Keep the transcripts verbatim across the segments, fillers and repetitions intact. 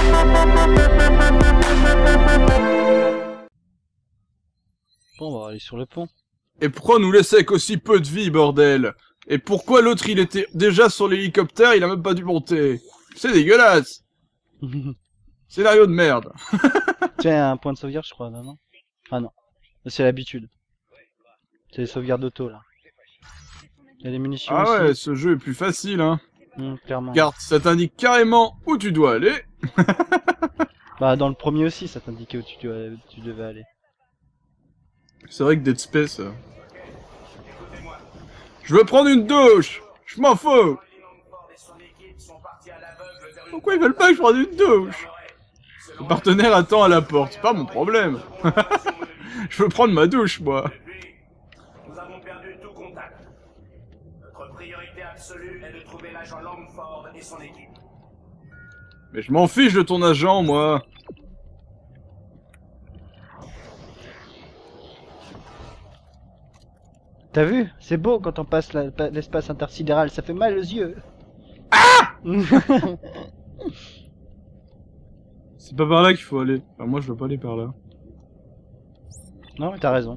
Bon, on va aller sur le pont. Et pourquoi nous laisser avec aussi peu de vie, bordel? Et pourquoi l'autre, il était déjà sur l'hélicoptère, il a même pas dû monter? C'est dégueulasse. Scénario de merde. Tiens, un point de sauvegarde, je crois, là, non? Ah non. C'est l'habitude. C'est les sauvegardes auto, là. Il y a des munitions Ah aussi. ouais, ce jeu est plus facile, hein. Mmh, clairement. Regarde, ça t'indique carrément où tu dois aller. Bah, dans le premier aussi, ça t'indiquait où tu, dois- où tu devais aller. C'est vrai que Dead Space... euh, Je veux prendre une douche. Je m'en fous. Pourquoi ils veulent pas que je prenne une douche? Le partenaire attend à la porte, c'est pas mon problème. Je veux prendre ma douche, moi. Nous avons perdu tout contact. Notre priorité absolue est de trouver l'agent Langford et son équipe. Mais je m'en fiche de ton agent, moi. T'as vu? C'est beau quand on passe la- pa- l'espace intersidéral, ça fait mal aux yeux. Ah C'est pas par là qu'il faut aller. Enfin, moi, je veux pas aller par là. Non, mais t'as raison.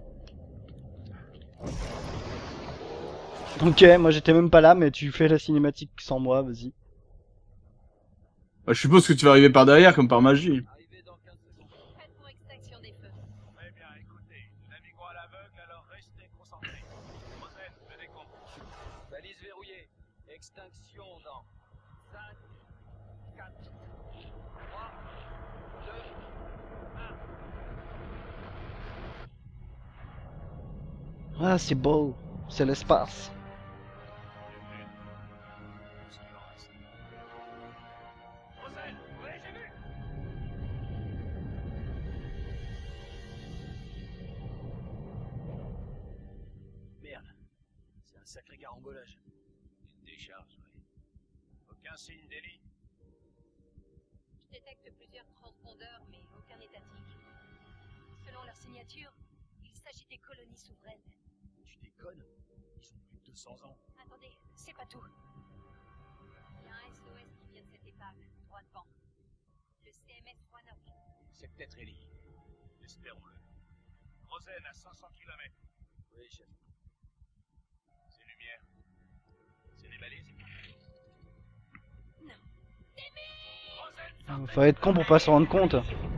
Ok, moi j'étais même pas là, mais tu fais la cinématique sans moi, vas-y. Bah, je suppose que tu vas arriver par derrière, comme par magie. Prête pour extraction des feux. Très bien, écoutez, nous naviguons à l'aveugle, alors restez concentrés. Rosen, le décompte. Balise verrouillée. Extinction dans cinq, quatre, trois, deux, un. Ah, c'est beau, c'est l'espace. Rosen, oui, j'ai vu. Merde, c'est un sacré carambolage. Une décharge, oui. Aucun signe d'Ellie. Je détecte plusieurs transpondeurs, mais aucun étatique. Selon leur signature, il s'agit des colonies souveraines. Tu déconnes? Ils ont plus de deux cents ans. Attendez, c'est pas tout. Il y a un S O S qui vient de cette épave, droit devant. Le C M S Roanoke. C'est peut-être Ellie. Espérons-le. Rosen à cinq cents kilomètres. Oui, chef. Ces lumières. C'est des balises. Non. Rosen, Faut être con pour pas s'en rendre compte.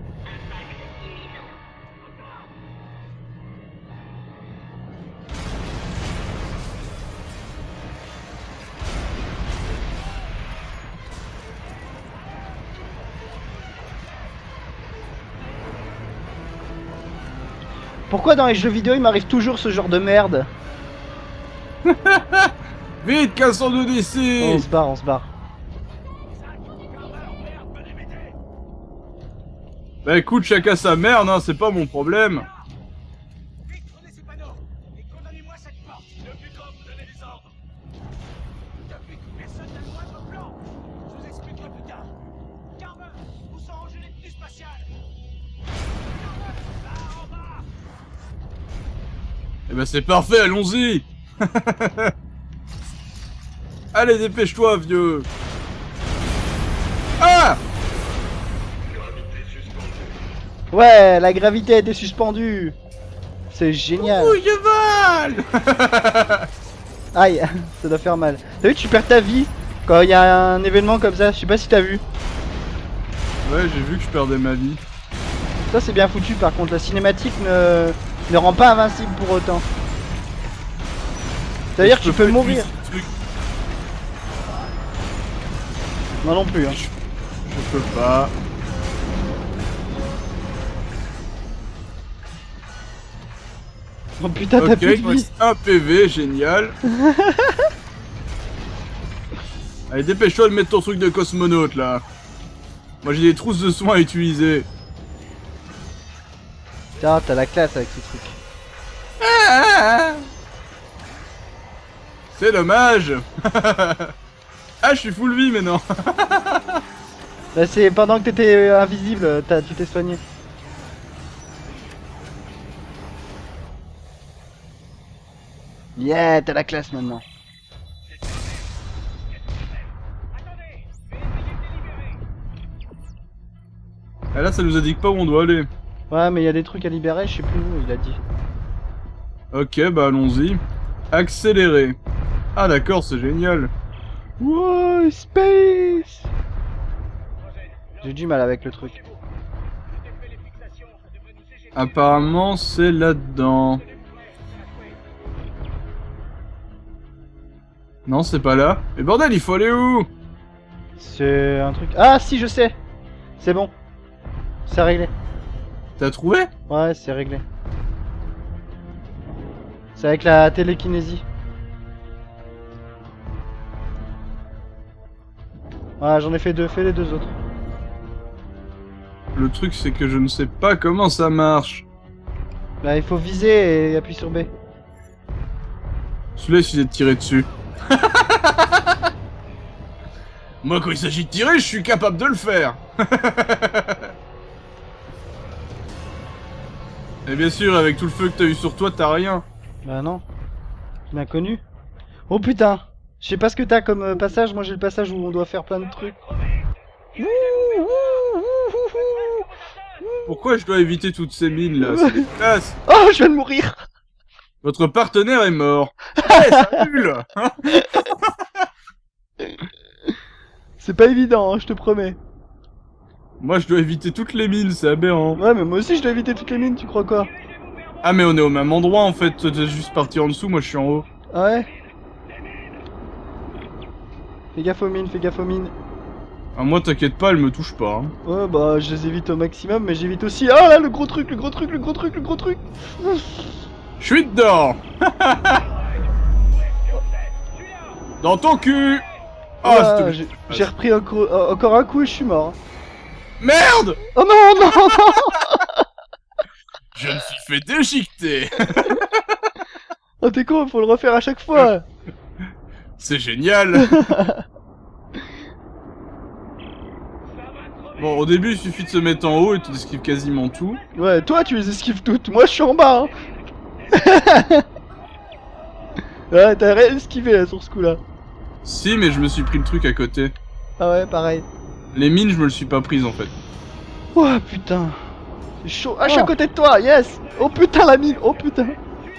Pourquoi dans les jeux vidéo il m'arrive toujours ce genre de merde? Vite, cassons-nous d'ici. On se barre, on se barre. Bah écoute, chacun sa merde, hein, c'est pas mon problème. vite, prenez ces panneaux et condamnez-moi cette porte. Le plus grand vous donnez des ordres. Depuis que personne n'a le moindre plan. Je vous expliquerai plus tard. Carver, où sont rangées les tenues spatiales? Carver, là en bas. Eh ben c'est parfait, allons-y. Allez, dépêche-toi, vieux. Ah! Ouais, la gravité a été suspendue. C'est génial. Ouh, je vole. Aïe, ça doit faire mal. T'as vu, tu perds ta vie quand il y a un événement comme ça. Je sais pas si t'as vu. Ouais, j'ai vu que je perdais ma vie. Ça c'est bien foutu. Par contre, la cinématique ne, ne rend pas invincible pour autant. C'est-à-dire que Je tu peux pas mourir. utiliser ce truc. Moi non plus. Hein. Je, je peux pas. Oh putain, t'as Ok, plus il de me vie. reste un P V, génial. Allez, dépêche-toi de mettre ton truc de cosmonaute là. Moi j'ai des trousses de soins à utiliser. Putain, t'as la classe avec ce truc. C'est dommage. Ah, je suis full vie maintenant. Bah, c'est pendant que t'étais euh, invisible, t'as- tu t'es soigné. Yeah, t'as la classe maintenant. Attendez, je vais essayer de délibérer. Ah là, ça nous indique pas où on doit aller. Ouais, mais il y a des trucs à libérer, je sais plus où, il a dit. Ok, bah allons-y. Accélérer. Ah d'accord, c'est génial. Wow, space! J'ai du mal avec le truc. Apparemment, c'est là-dedans. Non, c'est pas là. Mais bordel, il faut aller où? C'est un truc... Ah si, je sais! C'est bon. C'est réglé. T'as trouvé? Ouais, c'est réglé. C'est avec la télékinésie. Ouais, j'en ai fait deux, fais les deux autres. Le truc, c'est que je ne sais pas comment ça marche. Là, il faut viser et appuyer sur B. Celui-là, il suffit de tirer dessus. Moi, quand il s'agit de tirer, je suis capable de le faire. Et bien sûr, avec tout le feu que t'as eu sur toi, t'as rien. Bah non. Bien connu. Oh putain! Je sais pas ce que t'as comme euh, passage, moi j'ai le passage où on doit faire plein de trucs. Pourquoi je dois éviter toutes ces mines là? C'est dégueulasse. Oh, je viens de mourir! Votre partenaire est mort. Ouais, c'est nul. C'est pas évident, hein, je te promets. Moi, je dois éviter toutes les mines, c'est aberrant. Ouais, mais moi aussi je dois éviter toutes les mines, tu crois quoi? Ah, mais on est au même endroit en fait. Toi, t'es juste parti en dessous, moi je suis en haut. Ah ouais? Fais gaffe aux mines, fais gaffe aux mines. Ah, moi, t'inquiète pas, elle me touche pas. Hein. Ouais, bah je les évite au maximum, mais j'évite aussi. Ah là, le gros truc, le gros truc, le gros truc, le gros truc! Je suis dedans. Dans ton cul. Ah, Ah, c'était- j'ai j'ai repris encore, euh, encore un coup et je suis mort. Merde. Oh non, non, non! Je me suis fait déchiqueter. Oh t'es con, faut le refaire à chaque fois! C'est génial. Bon, au début, il suffit de se mettre en haut et tu esquives quasiment tout. Ouais, toi tu les esquives toutes, moi je suis en bas! Hein. Ouais, t'as rien esquivé là sur ce coup là. Si, mais je me suis pris le truc à côté. Ah ouais, pareil. Les mines, je me le suis pas prise en fait. Oh putain! C'est chaud! Ah, je suis à Oh. côté de toi, yes! Oh putain, la mine! Oh putain!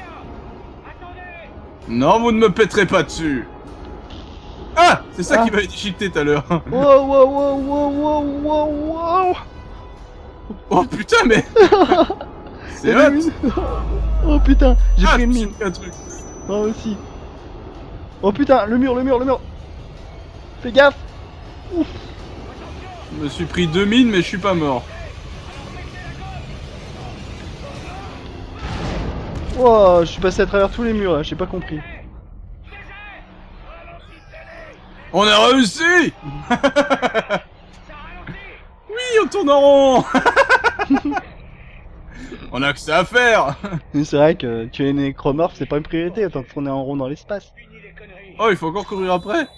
Non, vous ne me péterez pas dessus. Ah, c'est ça Ah. qui m'avait déchiqueté tout à l'heure. Wow, wow, wow, wow, wow, wow, wow! Oh putain, mais c'est La hot. mine. Oh putain, j'ai Ah, pris une j'ai mine. pris un truc. Moi aussi. Oh putain, le mur, le mur, le mur. Fais gaffe. Ouf. Je me suis pris deux mines, mais je suis pas mort. Oh, je suis passé à travers tous les murs là, j'ai pas compris. On a réussi. Oui, on tourne en rond. On a que ça à faire. Mais c'est vrai que tuer les nécromorphes c'est pas une priorité, autant que tourner en rond dans l'espace. Oh, il faut encore courir après.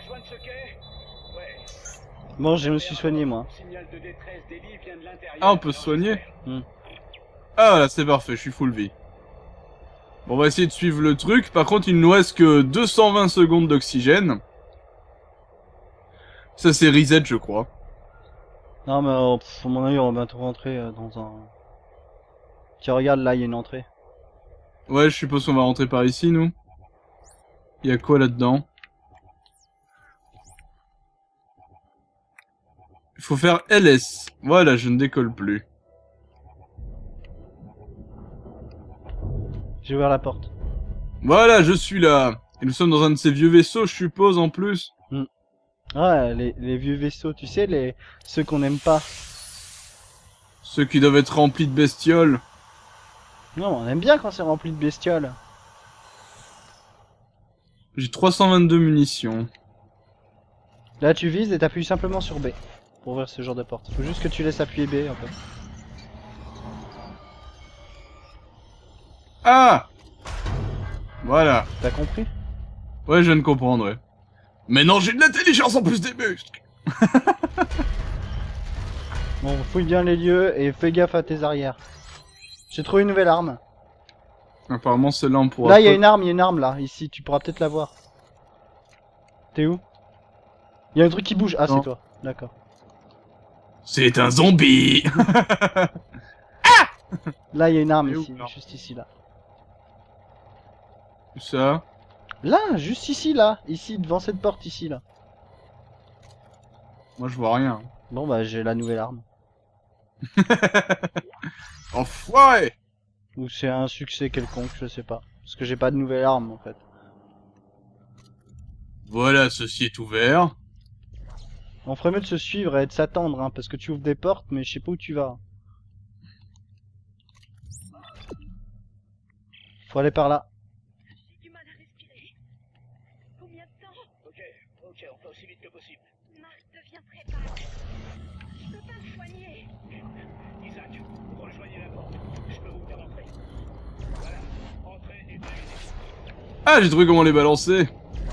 Bon, je me suis soigné moi. Ah, on peut se soigner. Hmm. Ah, voilà, c'est parfait, je suis full vie. Bon, on va essayer de suivre le truc. Par contre, il nous reste que deux cent vingt secondes d'oxygène. Ça, c'est reset, je crois. Non mais oh, pff, à mon avis on va bientôt rentrer euh, dans un... Tiens regarde là, il y a une entrée. Ouais, je suppose qu'on va rentrer par ici, nous. Il y a quoi là-dedans? Il faut faire L S. Voilà, je ne décolle plus. J'ai ouvert la porte. Voilà, je suis là. Et nous sommes dans un de ces vieux vaisseaux, je suppose, en plus. Ouais, les, les vieux vaisseaux, tu sais, les ceux qu'on aime pas. Ceux qui doivent être remplis de bestioles. Non, on aime bien quand c'est rempli de bestioles. J'ai trois cent vingt-deux munitions. Là tu vises et t'appuies simplement sur B pour ouvrir ce genre de porte. Faut juste que tu laisses appuyer B en fait. Ah! Voilà. T'as compris? Ouais, je viens de comprendre, ouais. Mais non, j'ai de l'intelligence en plus des muscles. Bon, fouille bien les lieux et fais gaffe à tes arrières. J'ai trouvé une nouvelle arme. Apparemment, celle-là, on pourra Là, il y a pas- une arme, il y a une arme là, ici, tu pourras peut-être la voir. T'es où? Il y a un truc qui bouge. Ah, Non. c'est toi. D'accord. C'est un zombie. Là, il y a une arme Et où, ici, alors juste ici, là. Où ça? Là, juste ici, là. Ici, devant cette porte, ici, là. Moi je vois rien. Bon, bah, j'ai la nouvelle arme. Enfoiré! Ou c'est un succès quelconque, je sais pas. Parce que j'ai pas de nouvelle arme, en fait. Voilà, ceci est ouvert. On ferait mieux de se suivre et de s'attendre, hein, parce que tu ouvres des portes, mais je sais pas où tu vas. Faut aller par là. J'ai du mal à respirer. Combien de temps? Ok, ok, on fait aussi vite que possible. Marc devient très pâle. Je peux pas le soigner. Isaac, rejoignez la porte. Je peux vous faire entrer. Voilà, entrez et terminez. Ah, j'ai trouvé comment les balancer.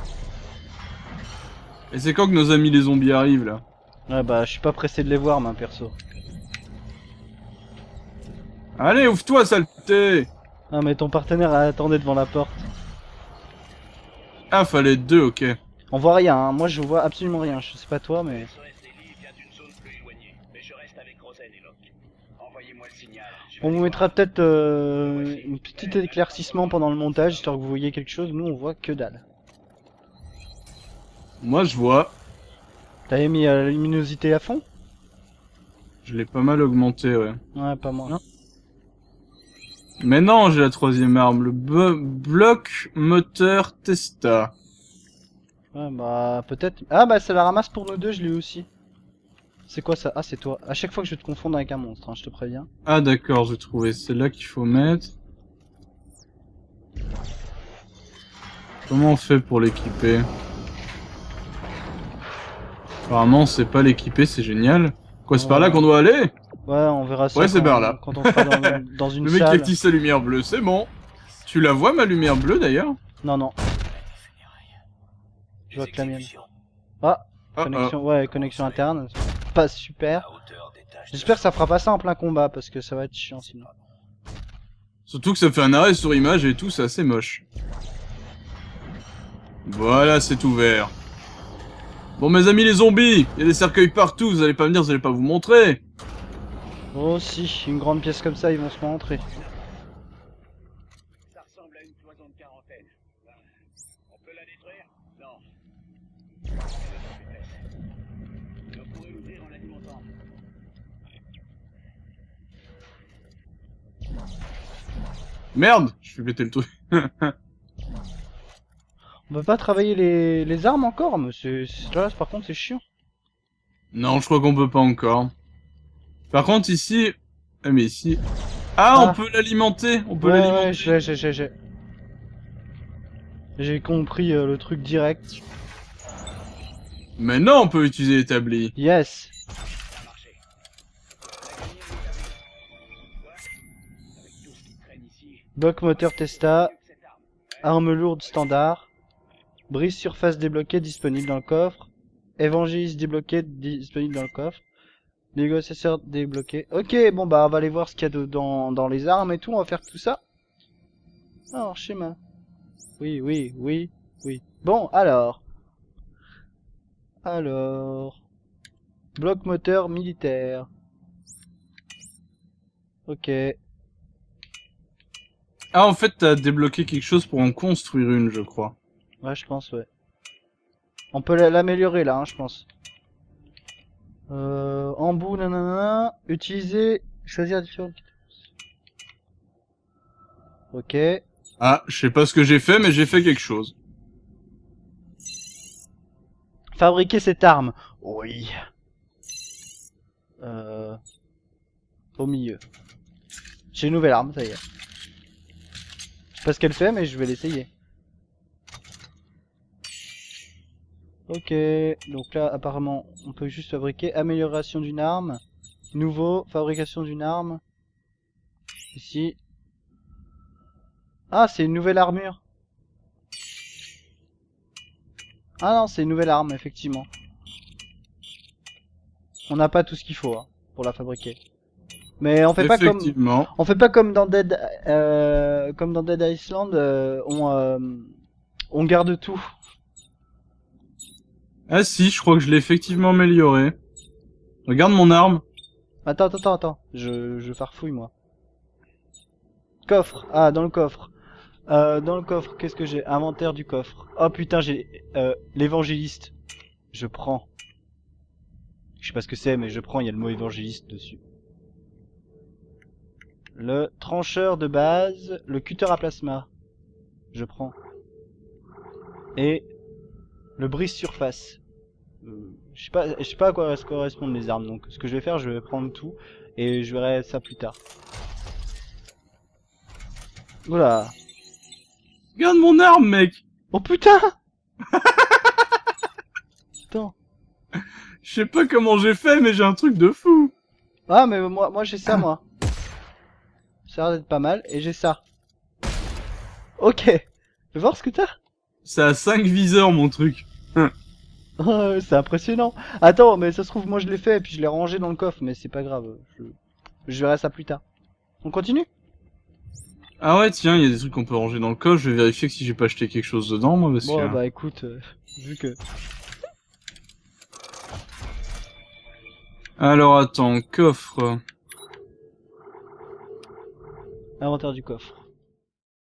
Et c'est quand que nos amis les zombies arrivent là? Ouais, bah, je suis pas pressé de les voir, moi, perso. Allez, ouvre-toi, saleté! Ah, mais ton partenaire attendait devant la porte. Ah, fallait être deux, ok. On voit rien, hein. Moi je vois absolument rien, je sais pas toi, mais... S O S Ellie vient d'une zone plus éloignée, mais je reste avec Rosen et Locke. Envoyez-moi le signal. je vais On vous aller mettra voir. peut-être euh, un petit éclaircissement pendant le montage, histoire que vous voyez quelque chose. Nous on voit que dalle. Moi je vois. T'avais mis euh, la luminosité à fond? Je l'ai pas mal augmenté, ouais. Ouais, pas moi. Non. Mais non, j'ai la troisième arme, le bo- bloc moteur Testa. Ouais, bah peut-être... Ah bah ça la ramasse pour nous deux, je l'ai eu aussi. C'est quoi ça? Ah c'est toi. À chaque fois que je vais te confondre avec un monstre, hein, je te préviens. Ah d'accord, j'ai trouvé. C'est là qu'il faut mettre. Comment on fait pour l'équiper? Apparemment, c'est pas l'équiper, c'est génial. Quoi, c'est par là qu'on doit aller? Ouais, on verra ça Ouais, c'est quand, par là. quand on sera dans, dans une Le mec qui salle. active sa lumière bleue, c'est bon. Tu la vois, ma lumière bleue, d'ailleurs? Non, non. Je vois que la mienne. Ah, Ah, connexion, ouais, connexion interne. Pas super. À hauteur des tâches de- J'espère que ça fera pas ça en plein combat, parce que ça va être chiant sinon. Surtout que ça fait un arrêt sur image et tout, c'est assez moche. Voilà, c'est ouvert. Bon, mes amis les zombies, il y a des cercueils partout, vous allez pas me dire, vous allez pas vous montrer. Oh si, une grande pièce comme ça, ils vont se montrer. Ça ressemble à une cloison de quarantaine. Ben, on peut la détruire? Non. On pourrait l'ouvrir en l'alimentant. Merde, je fais péter le truc. On peut pas travailler les, les armes encore, mais c'est c'est- là, par contre c'est chiant. Non, je crois qu'on peut pas encore. Par contre, ici... Ah, mais ici... Ah, Ah. on peut l'alimenter, on peut Ouais, l'alimenter. ouais, j'ai, j'ai, j'ai, j'ai. J'ai compris euh, le truc direct. Maintenant, on peut utiliser l'établi. Yes. Ça a marché. On a gagné un établi. Ouais. Avec tout ce qui traîne ici. Bloc moteur Testa, Cette arme. arme lourde standard, brise surface débloquée disponible dans le coffre, évangéliste débloqué disponible dans le coffre, négociateur débloqué. Ok, bon bah on va aller voir ce qu'il y a de- dans, dans les armes et tout, on va faire tout ça. Alors, schéma. Oui, oui, oui, oui. Bon, alors. Alors. Bloc moteur militaire. Ok. Ah, en fait, t'as débloqué quelque chose pour en construire une, je crois. Ouais, je pense, ouais. On peut la- l'améliorer là, hein, je pense. Euh, embout, nanana. Utiliser, choisir différentes. Ok. Ah, je sais pas ce que j'ai fait, mais j'ai fait quelque chose. Fabriquer cette arme. Oui. Euh... Au milieu. J'ai une nouvelle arme, ça y est. Je sais pas ce qu'elle fait, mais je vais l'essayer. Ok, donc là apparemment on peut juste fabriquer amélioration d'une arme, nouveau, fabrication d'une arme, ici. Ah, c'est une nouvelle armure. Ah non, c'est une nouvelle arme, effectivement. On n'a pas tout ce qu'il faut hein, pour la fabriquer. Mais on fait pas comme Effectivement. on fait pas comme dans Dead euh, comme dans Dead Island, euh, on euh, on garde tout. Ah si, je crois que je l'ai effectivement amélioré. Regarde mon arme. Attends, attends, attends, attends. Je, je farfouille, moi. Coffre. Ah, dans le coffre. Euh, dans le coffre, qu'est-ce que j'ai? Inventaire du coffre. Oh putain, j'ai euh, l'évangéliste. Je prends. Je sais pas ce que c'est, mais je prends, il y a le mot évangéliste dessus. Le trancheur de base, le cutter à plasma. Je prends. Et le brise-surface. Euh, je sais pas, je sais pas à quoi correspondent les armes, donc ce que je vais faire, je vais prendre tout et je verrai ça plus tard. Voilà. Regarde mon arme, mec. Oh putain. Attends. Je sais pas comment j'ai fait, mais j'ai un truc de fou. Ah mais moi, moi j'ai ça moi. Ça a l'air d'être pas mal et j'ai ça. Ok. Fais voir ce que t'as. Ça a cinq viseurs, mon truc. Oh, c'est impressionnant. Attends, mais ça se trouve moi je l'ai fait et puis je l'ai rangé dans le coffre, mais c'est pas grave. Je... je verrai ça plus tard. On continue? Ah ouais, tiens, il y a des trucs qu'on peut ranger dans le coffre. Je vais vérifier que si j'ai pas acheté quelque chose dedans, moi, parce Bon que... bah écoute, euh, vu que... Alors attends, coffre. Inventaire du coffre.